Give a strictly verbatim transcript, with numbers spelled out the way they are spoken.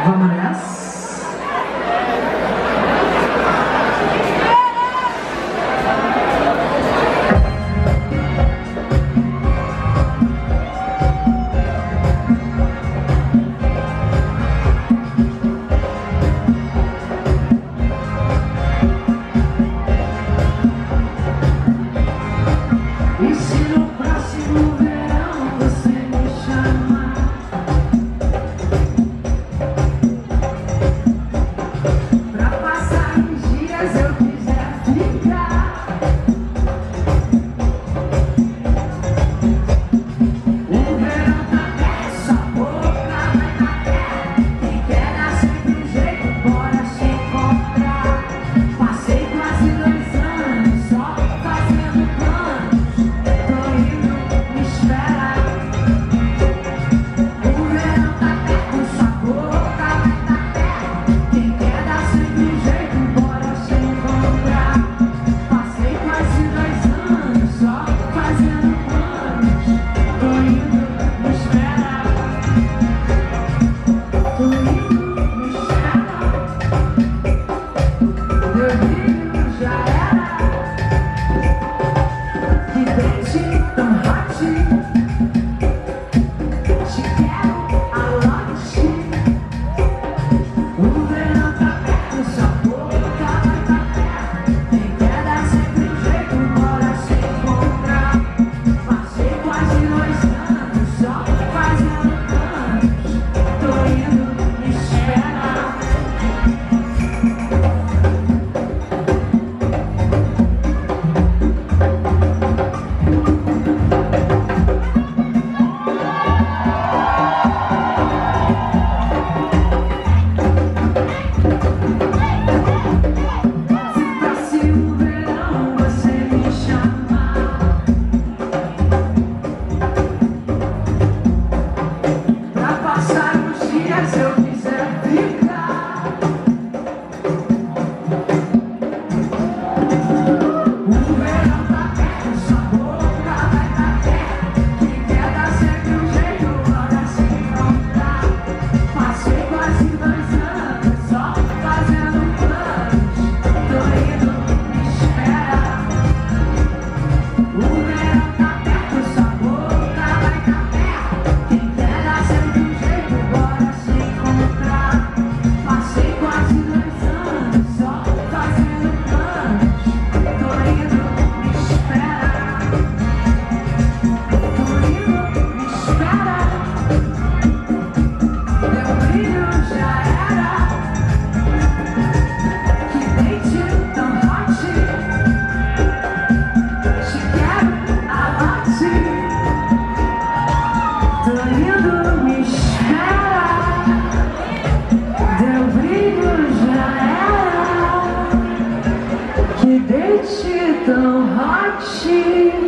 Vamos nessa? E se no próximo verão você me chamar pra passar uns dias, eu quiser ficar, o verão tá perto, sua boca vai na terra. Quem quer dar sempre um jeito, bora se encontrar. Passei quase dois anos só fazendo planos. Tô indo, me espera. O verão tá perto, sua boca vai na terra. Quem quer dar sempre um jeito, bora se encontrar. Passei quase dois anos só fazendo planos. Tô indo, me espera. Tô indo, me espera. Meu brilho já era. Que dente tão hot. Te quero a lot. O verão tá perto, sua boca vai na terra. Quem quer dar sempre um jeito, bora se encontrar. Passei quase dois anos só fazendo planos. Tô indo, me espera. Se próximo verão você me chamar pra passar uns dias, eu quiser ficar, o verão tá perto, sua boca vai na terra. Quem quer dar sempre um jeito, bora se encontrar. Passei quase dois anos só fazendo planos. Tô indo, me espera. O verão tá perto, sua boca vai na terra. Quem quer dar sempre um jeito, bora se encontrar. Passei quase dois anos só fazendo planos. Tô indo, me espera. Tô indo, me espera. Meu brilho já era. Que dente tão hot. Te quero a lot. Tô indo, me espera. Meu brilho já era. Que dente tão hot.